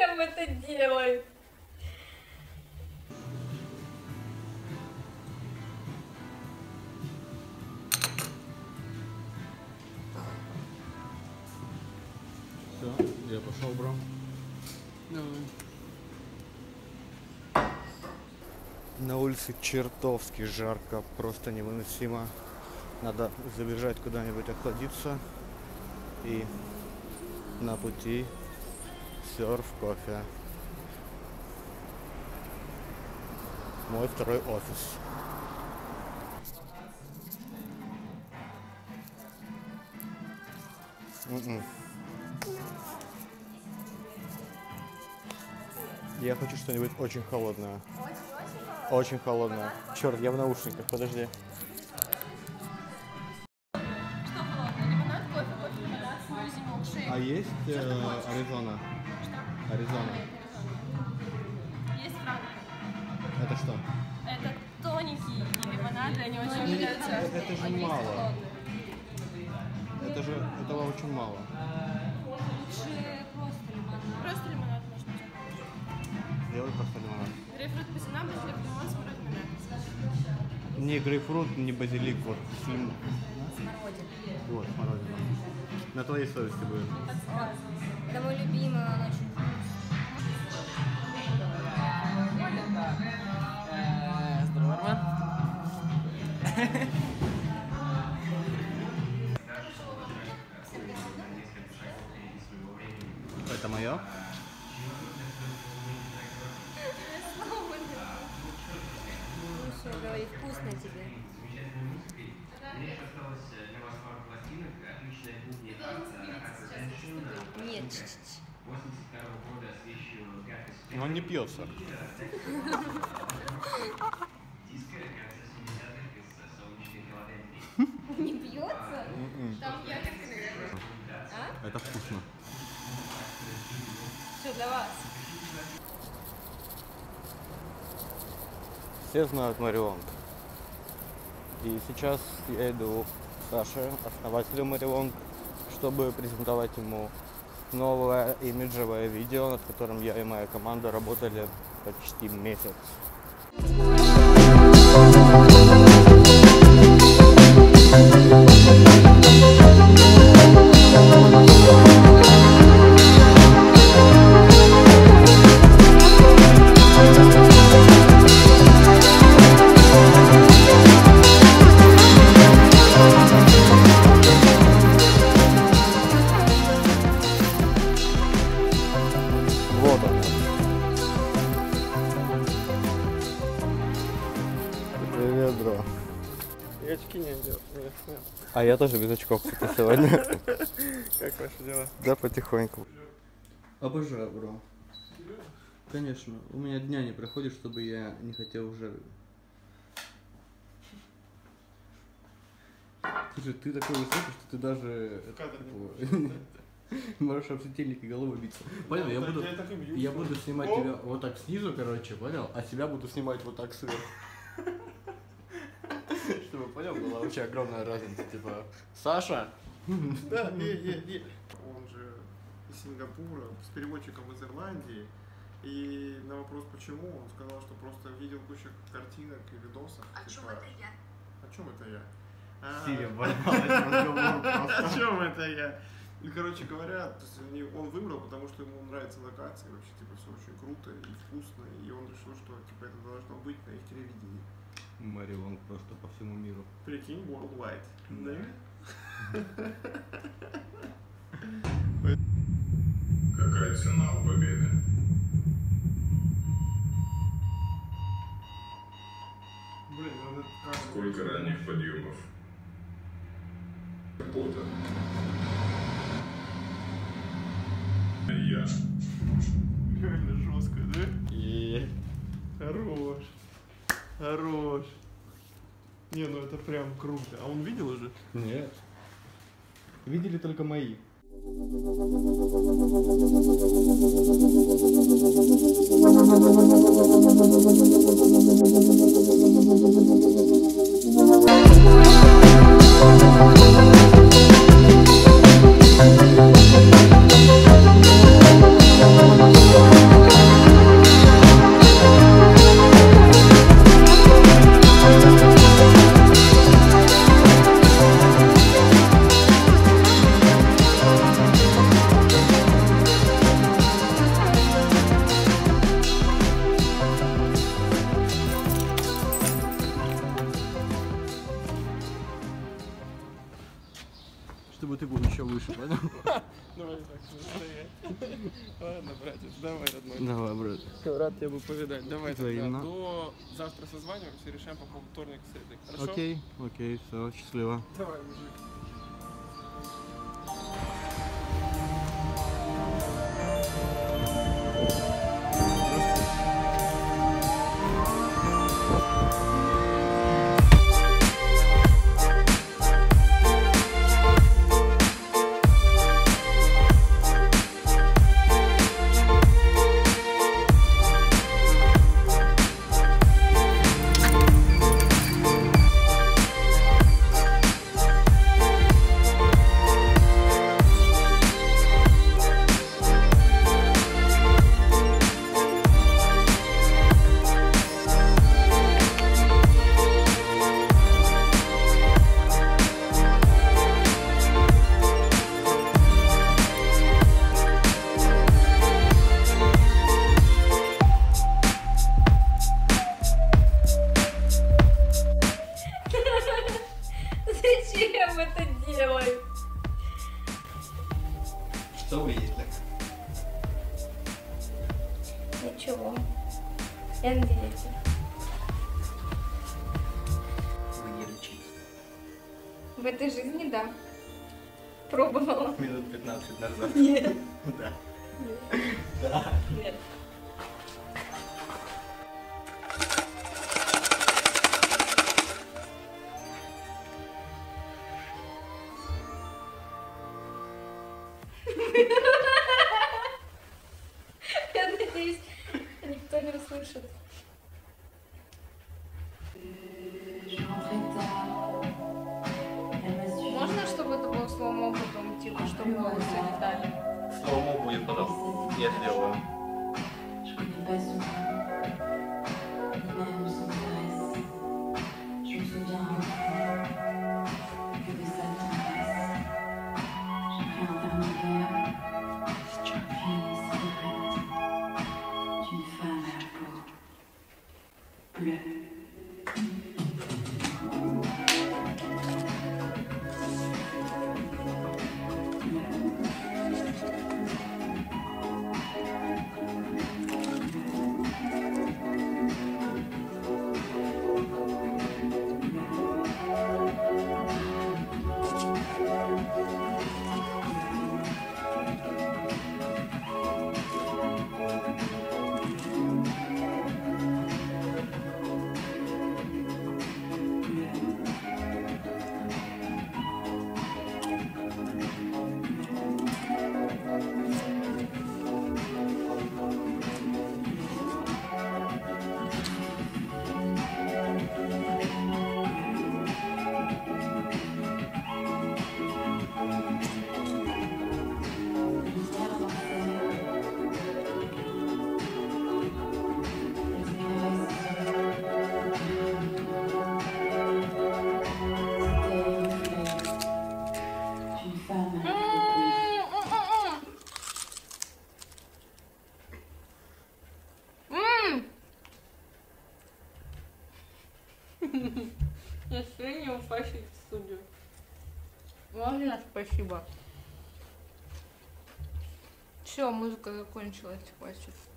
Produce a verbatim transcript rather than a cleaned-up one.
Зачем это делать? Все, я пошел, бро. Давай. На улице чертовски жарко, просто невыносимо. Надо забежать куда-нибудь охладиться. И на пути серф, кофе. Мой второй офис. М-м. Я хочу что-нибудь очень холодное. Очень холодное. Черт, я в наушниках, подожди. Что холодное? Лимонад, кофе, кофе, лимонад, смузи, милкшейк. А есть э, Аризона? Что? Аризона. Есть франко. Это что? Это тоненькие лимонады, они очень Ну, нравятся. это- это же А есть мало. холодные. Это же, этого очень мало. Лучше просто лимонад. Просто лимонад можно взять. Сделай просто лимонад. Грейпфрут, бузина, базилик, лимон, смородина, мята. Не грейпфрут, не базилик, вот. Слим... Вот, смородина. На твоей совести будет. Это мой любимый, он очень Здорово. Это мое? Слушай, говорит, вкусно тебе. Нет, ч-ч-ч. Он не пьется. Не пьется? Там ягодка. А? Это вкусно. Все для вас. Все знают Марионг. И сейчас я иду к Саше, основателю Марионг, чтобы презентовать ему новое имиджевое видео, над которым я и моя команда работали почти месяц. Вот он. Привет, бро. Я очки не одел. Нет, нет. А я тоже без очков кстати, сегодня. Как ваши дела? Да, потихоньку. Обожаю, бро. Конечно. У меня дня не проходит, чтобы я не хотел уже. Слушай, ты такой высокий, что ты даже Кадр можешь об светильник и головой биться. Понял, я так буду, я так и бьюсь. я буду снимать О! тебя вот так снизу, короче, понял? А себя буду снимать вот так сверху. Чтобы, понял, была вообще огромная разница, типа, Саша? Да, не, не, не. Он же из Сингапура, с переводчиком из Ирландии. И на вопрос почему, он сказал, что просто видел кучу картинок и видосов. О чем типа, это я? О чем это я? А, Сири, ворвалась в разговор О просто. чем это я? И, короче говоря, то есть они- он выбрал, потому что ему нравятся локации, вообще, типа, все очень круто и вкусно, и он решил, что, типа, это должно быть на их телевидении. Марионг просто по всему миру. Прикинь, worldwide. Да. Какая цена у победы? Блин, ну это как... Сколько ранних подъемов? Пота. Я. Реально жестко, да? И Хорош. Хорош. Не, ну это прям круто. А он видел уже? нет. Видели только мои. We'll be right back. Давай так, стоять. Ладно, братец, давай, родной. Давай, брат. Рад тебя бы повидать. Давай тогда Взаимно. до завтра созваниваемся и решаем по поводу вторник, среды. Хорошо? Окей, окей, все, счастливо. Давай, мужик. Зачем это делать? Что вы едете? Ничего. Я на диете. Вы ели чипсы. В этой жизни, да. Пробовала. Минут пятнадцать назад. Нет. Да. Да. Нет. Я надеюсь, никто не услышит. Можно, чтобы это было словом потом, типа, чтобы волосы летали? Слому будет потом. Я сделаю. Je connais pas son nom, ni même son adresse. Je me souviens que de sa tendresse. J'ai pris un verre de verre, puis une cigarette d'une femme à la peau bleue. Настроение упащить в студию. Можно, спасибо. Все, музыка закончилась, хватит.